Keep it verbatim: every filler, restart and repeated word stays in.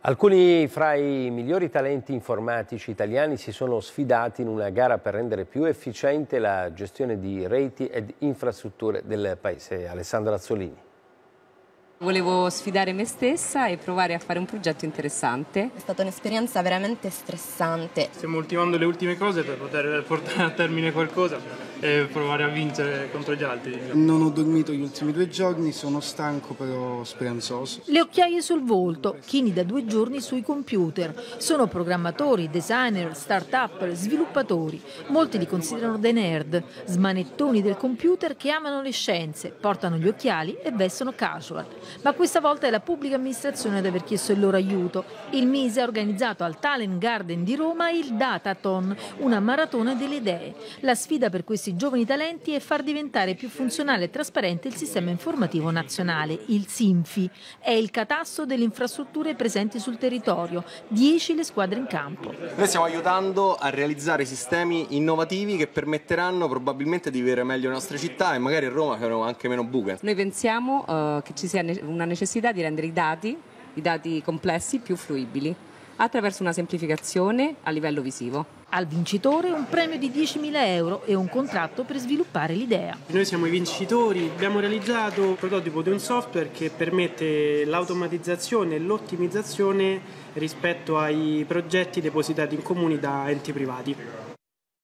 Alcuni fra i migliori talenti informatici italiani si sono sfidati in una gara per rendere più efficiente la gestione di reti ed infrastrutture del Paese. Alessandra Azzolini. Volevo sfidare me stessa e provare a fare un progetto interessante. È stata un'esperienza veramente stressante. Stiamo ultimando le ultime cose per poter portare a termine qualcosa e provare a vincere contro gli altri. Non ho dormito gli ultimi due giorni, sono stanco però speranzoso. Le occhiaie sul volto, chini da due giorni sui computer. Sono programmatori, designer, start-up, sviluppatori. Molti li considerano dei nerd, smanettoni del computer che amano le scienze, portano gli occhiali e vestono casual. Ma questa volta è la pubblica amministrazione ad aver chiesto il loro aiuto. Il Mise ha organizzato al Talent Garden di Roma il Datathon, una maratona delle idee. La sfida per questi giovani talenti è far diventare più funzionale e trasparente il sistema informativo nazionale, il SINFI. È il catasto delle infrastrutture presenti sul territorio, dieci le squadre in campo. Noi stiamo aiutando a realizzare sistemi innovativi che permetteranno probabilmente di vivere meglio le nostre città e magari a Roma che hanno anche meno buche. Noi pensiamo uh, che ci sia una necessità di rendere i dati, i dati complessi, più fruibili, attraverso una semplificazione a livello visivo. Al vincitore un premio di diecimila euro e un contratto per sviluppare l'idea. Noi siamo i vincitori, abbiamo realizzato un prototipo di un software che permette l'automatizzazione e l'ottimizzazione rispetto ai progetti depositati in comuni da enti privati.